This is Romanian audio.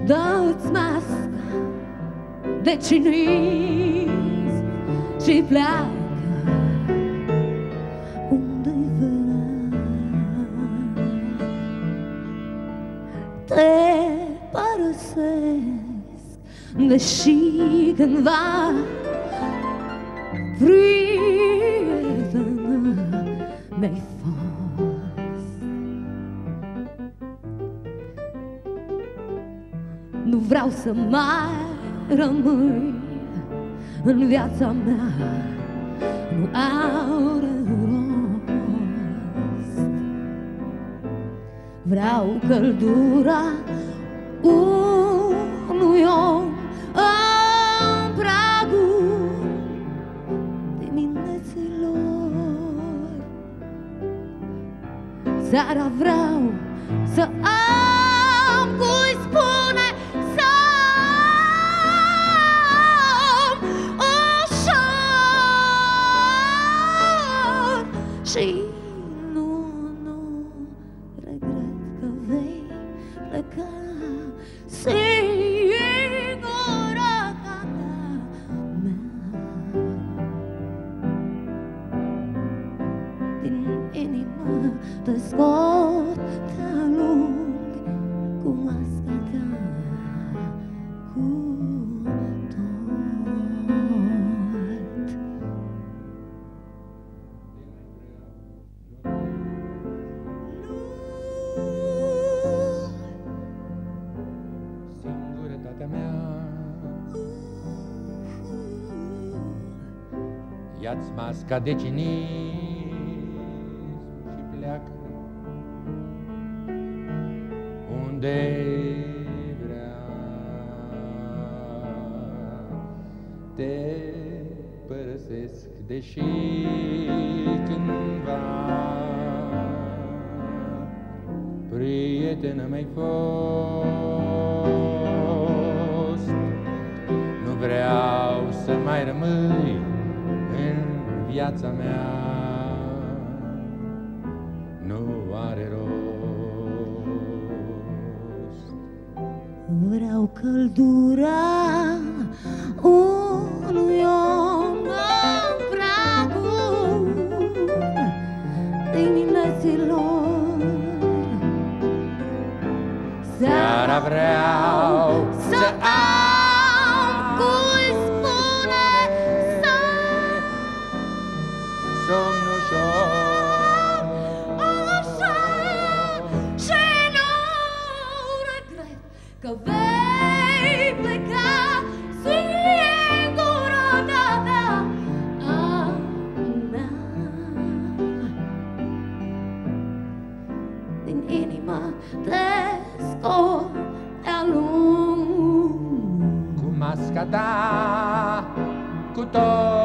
dă-ți masca de cinism și pleacă unde-i vrea. Te părăsesc, deși cândva prietenă mi-ai fost. Nu vreau să mai rămâi în viața mea, nu are rost. Vreau căldura unui om în pragul dimineților. Seara vreau să am cui spune să-mi ușor. Și nu regret că vei pleca singurătatea mea. Din inimă te scot, te alung cu masca ta, cu tort. Singurătatea mea, ia-ți masca de cinism și pleacă unde vrea. Te părăsesc, deși cândva prietenă mi-ai fost. Nu vreau să mai rămâi în viața mea, nu are rost. Vreau căldura unui om în pragul dimineților. Seara vreau să am cui spune somn ușor. și nu regret că vei pleca singurătatea a mea. Din inima te scot, te alung Cu masca ta, cu tot